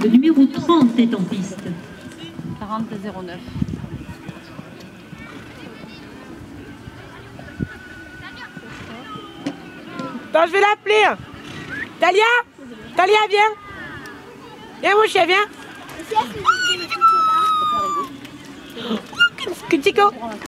Le numéro 30 est en piste. 40-09. Attends, je vais l'appeler. Talia? Talia, viens. Viens, mon chien, viens. Que Chico.